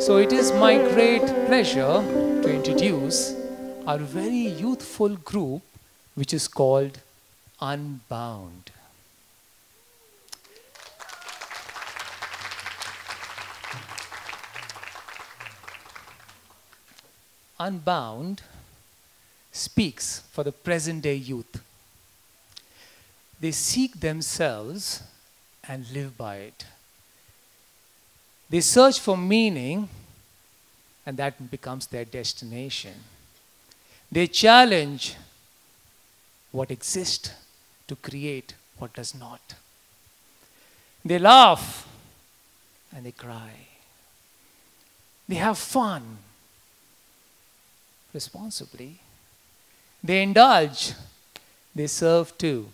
So it is my great pleasure to introduce our very youthful group, which is called Unbound. Unbound speaks for the present day youth. They seek themselves and live by it. They search for meaning, and that becomes their destination. They challenge what exists to create what does not. They laugh and they cry. They have fun responsibly. They indulge. They serve too.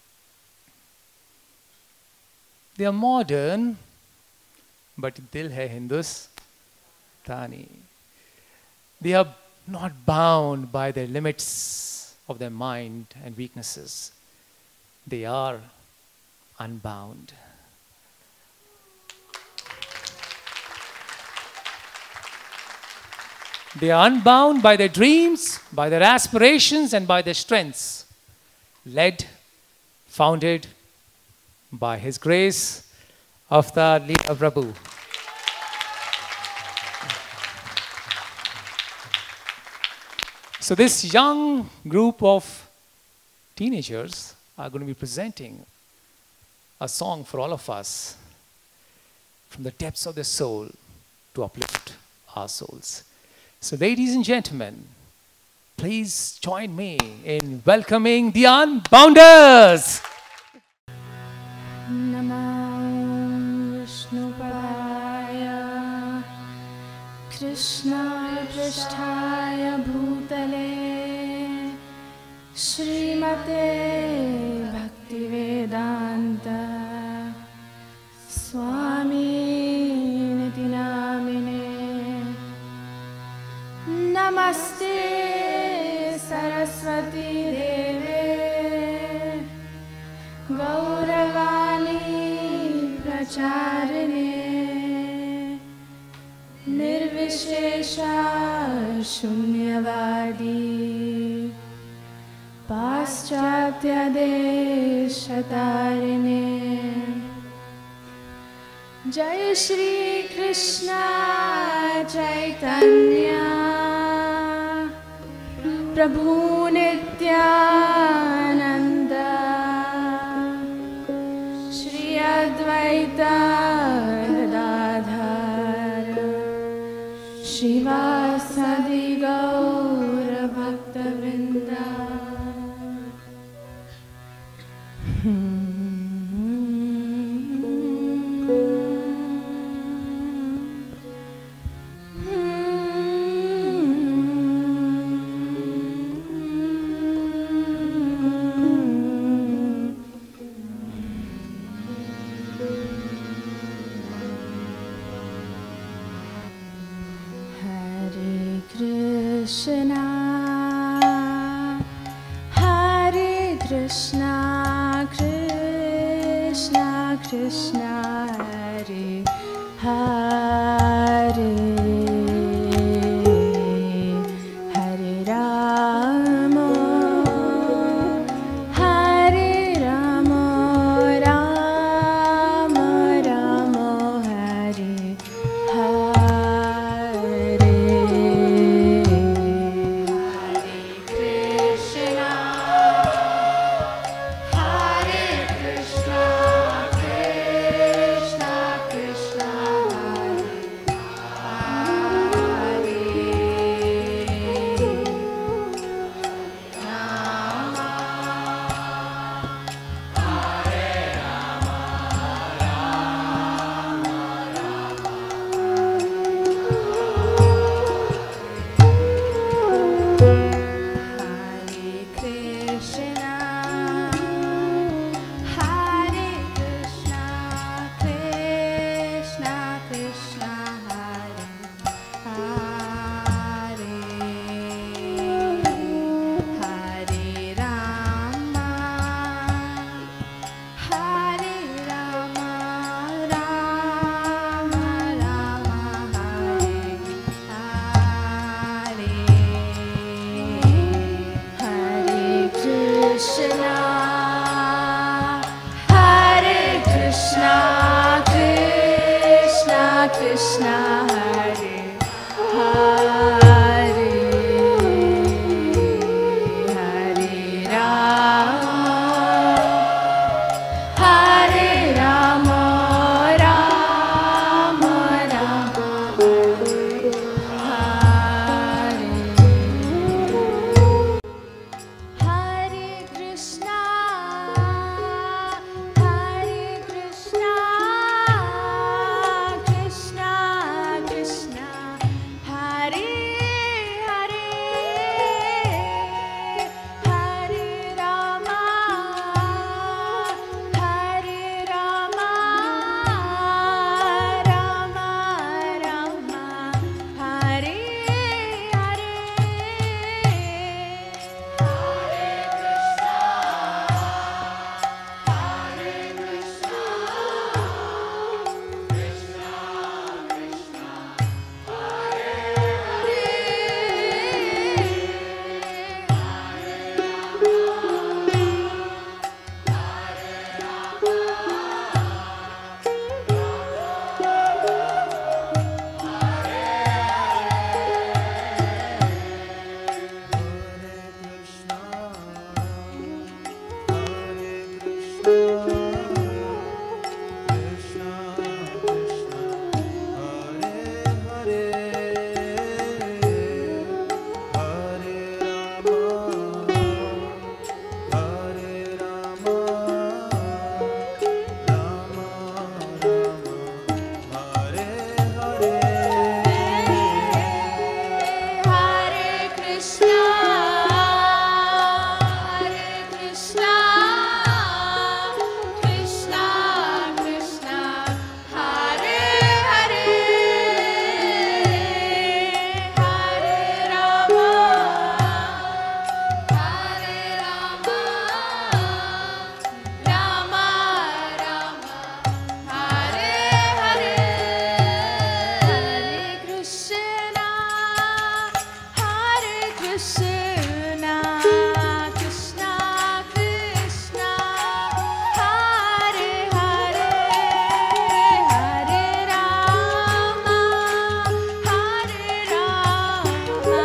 They are modern, but dil hai Hindustani. They are not bound by the limits of their mind and weaknesses. They are unbound. They are unbound by their dreams, by their aspirations, and by their strengths. Led, founded by His Grace, Avtar Leela Prabhu. So this young group of teenagers are going to be presenting a song for all of us from the depths of their soul to uplift our souls. So ladies and gentlemen, please join me in welcoming the Unbounders. Namah Vishnupadaya Krishna Pristhaya Bhutale Srimate Bhaktivedanta Swami Niti Namine Namaste Saraswati Deve Gauravani Pracharine Nirvishesha Shunyavadi Paschatya Deshatarine Jai Shri Krishna Chaitanya Prabhu Nityananda Shri Advaita Gadadhar Shivasadi Gaura Bhakta Vrinda. Hare Krishna, Krishna Krishna, Hare Hare, Hare Rama, Hare Rama, Rama Rama, Hare Hare. Krishna Hare Hare Hare Rama Rama Rama Hare Krishna Krishna Krishna Hare Hare Hare Rama Rama Rama Hare Hare Hare Krishna Krishna Krishna Hare Hare Hare Rama Rama Rama Hare Hare Hare Krishna Krishna Krishna Krishna Hare Hare Hare Rama Rama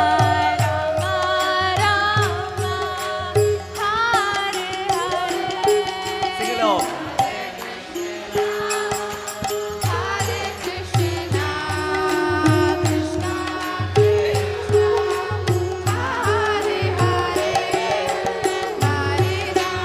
Rama Hare Hare. Sing along. Hare Krishna Krishna Krishna Hare Hare Hare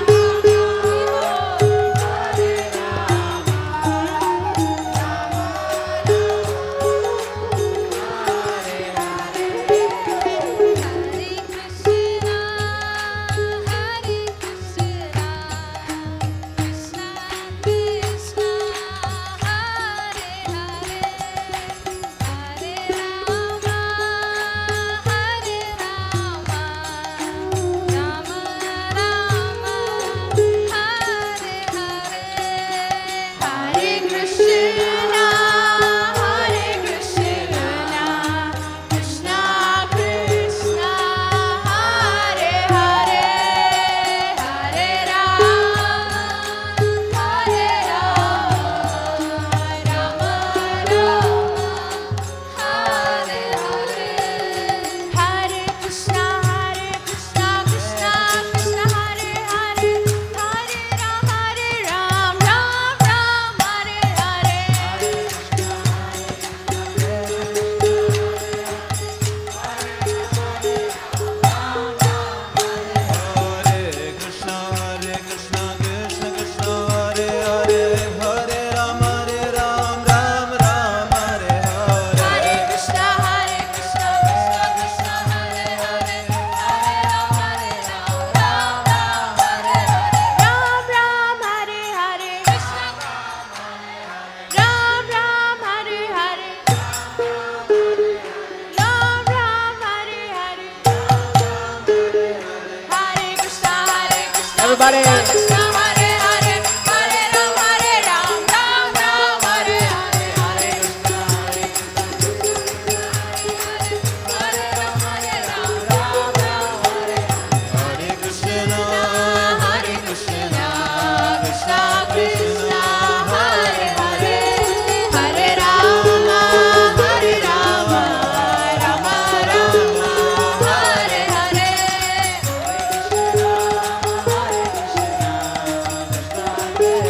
Everybody. Hare Hare